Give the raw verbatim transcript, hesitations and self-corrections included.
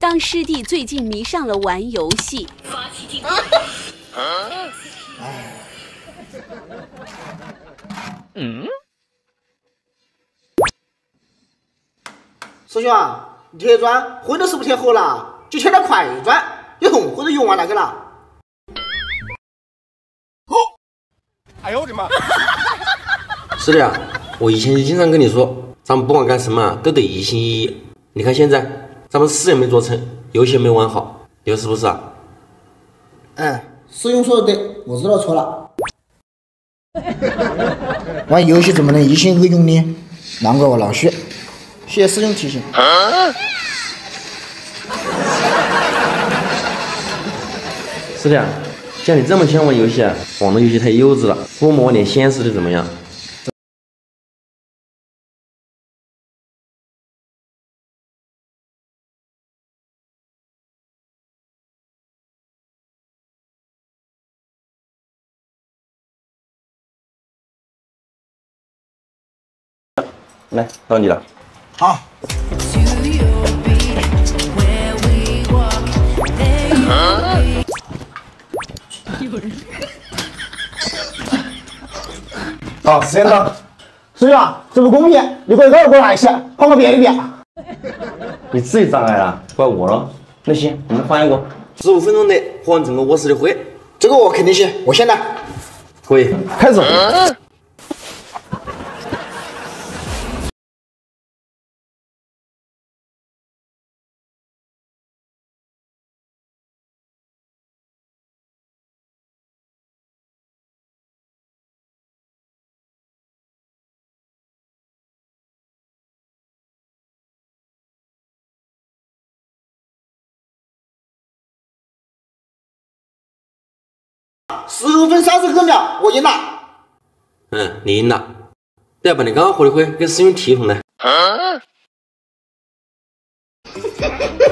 当师弟最近迷上了玩游戏， 嗯， 师兄啊，铁砖混的是不是贴合了？就贴点块砖，以后或者用完那个了。 哦，哎呦我的妈！ 是的呀，我以前就经常跟你说，咱们不管干什么都得一心一意。你看现在，咱们事也没做成，游戏也没玩好，你说是不是啊？ 哎，师兄说的对，我知道错了。玩游戏怎么能一心二用呢？难怪我老虚。谢谢师兄提醒。啊、 是的呀，像你这么喜欢玩游戏啊，网络游戏太幼稚了，不摸点现实的怎么样？来，到你了。 好。好，时间到。师兄啊，这不公平，你可以告诉我哪一些，换个别的点。 你自己障碍了，怪我了。那行，我们换一个，十五分钟内活完整个卧室的会。 这个我肯定行，我先来。 可以，开始。啊十五分三十个秒，我赢了。 嗯，你赢了。对呀，把你刚刚回的会跟师兄提一通来。啊